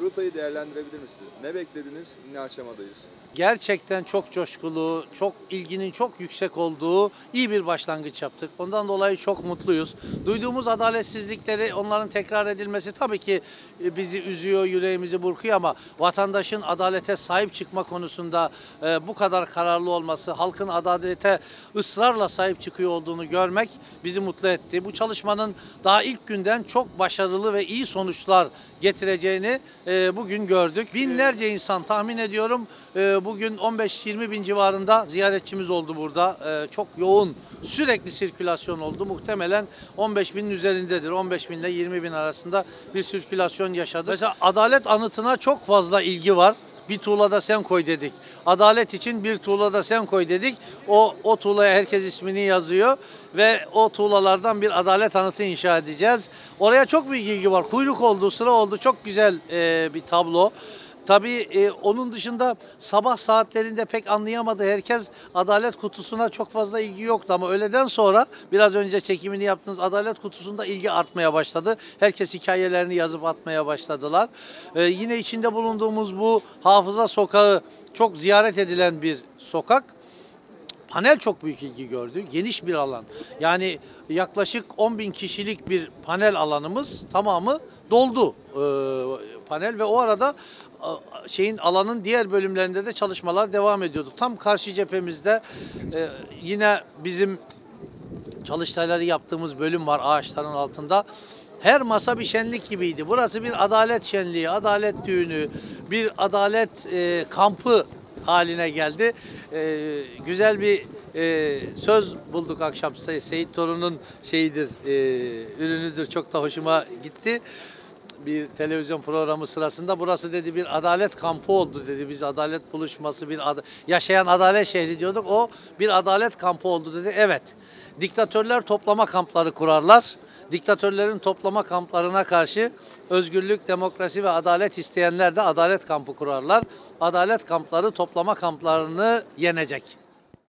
Kurultayı değerlendirebilir misiniz? Ne beklediniz, ne aşamadayız? Gerçekten çok coşkulu, çok ilginin çok yüksek olduğu iyi bir başlangıç yaptık. Ondan dolayı çok mutluyuz. Duyduğumuz adaletsizlikleri, onların tekrar edilmesi tabii ki bizi üzüyor, yüreğimizi burkuyor ama vatandaşın adalete sahip çıkma konusunda bu kadar kararlı olması, halkın adalete ısrarla sahip çıkıyor olduğunu görmek bizi mutlu etti. Bu çalışmanın daha ilk günden çok başarılı ve iyi sonuçlar getireceğini bugün gördük. Binlerce insan, tahmin ediyorum, bugün 15-20 bin civarında ziyaretçimiz oldu burada. Çok yoğun, sürekli sirkülasyon oldu. Muhtemelen 15 binin üzerindedir. 15 bin ile 20 bin arasında bir sirkülasyon yaşadık. Mesela adalet anıtına çok fazla ilgi var. Bir tuğlada sen koy dedik. Adalet için bir tuğlada sen koy dedik. O tuğlaya herkes ismini yazıyor ve o tuğlalardan bir adalet anıtı inşa edeceğiz. Oraya çok büyük ilgi var. Kuyruk oldu, sıra oldu. Çok güzel bir tablo. Tabii onun dışında sabah saatlerinde pek anlayamadı herkes. Adalet kutusuna çok fazla ilgi yoktu ama öğleden sonra biraz önce çekimini yaptığınız adalet kutusunda ilgi artmaya başladı. Herkes hikayelerini yazıp atmaya başladılar. Yine içinde bulunduğumuz bu Hafıza Sokağı çok ziyaret edilen bir sokak. Panel çok büyük ilgi gördü. Geniş bir alan. Yani yaklaşık 10 bin kişilik bir panel alanımız tamamı doldu panel ve o arada alanın diğer bölümlerinde de çalışmalar devam ediyordu. Tam karşı cephemizde yine bizim çalıştayları yaptığımız bölüm var ağaçların altında. Her masa bir şenlik gibiydi. Burası bir adalet şenliği, adalet düğünü, bir adalet kampı haline geldi. Güzel bir söz bulduk akşam. Seyit Torun'un ürünüdür. Çok da hoşuma gitti. Bir televizyon programı sırasında burası dedi bir adalet kampı oldu dedi. Biz adalet buluşması, yaşayan adalet şehri diyorduk. O bir adalet kampı oldu dedi. Evet. Diktatörler toplama kampları kurarlar. Diktatörlerin toplama kamplarına karşı özgürlük, demokrasi ve adalet isteyenler de adalet kampı kurarlar. Adalet kampları toplama kamplarını yenecek.